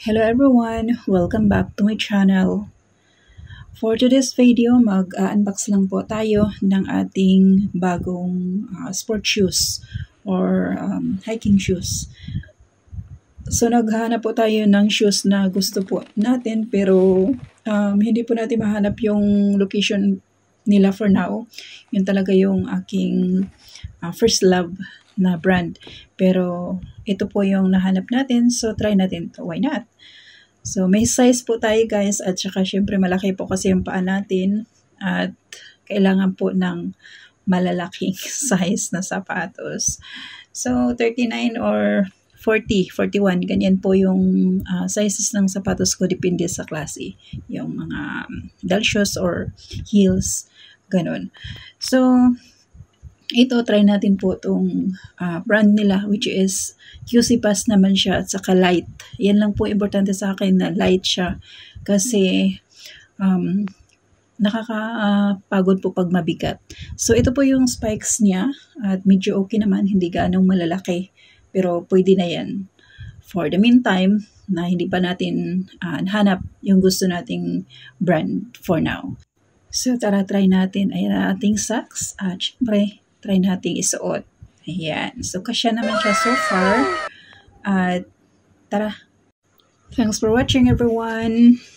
Hello everyone! Welcome back to my channel. For today's video, mag-unbox lang po tayo ng ating bagong sport shoes or hiking shoes. So naghahanap po tayo ng shoes na gusto po natin pero hindi po natin mahanap yung location nila for now. Yun talaga yung aking first love na brand. Pero ito po yung nahanap natin, so try natin to. Why not? So may size po tayo guys, at saka syempre malaki po kasi yung paa natin at kailangan po ng malalaking size na sapatos. So 39 or 40, 41, ganyan po yung sizes ng sapatos ko, depende sa klase. Yung mga dal shoes or heels, ganun. So ito, try natin po itong brand nila, which is QC Pass naman siya at saka light. Yan lang po importante sa akin na light siya kasi nakakapagod po pag mabigat. So ito po yung spikes niya at medyo okay naman, hindi gaanong malalaki. Pero pwede na yan. For the meantime, na hindi pa natin hanap yung gusto nating brand for now. So tara, try natin. Ayan ang ating socks. At syempre, try nating isuot. Ayan. So, kasya naman siya so far. At tara. Thanks for watching everyone.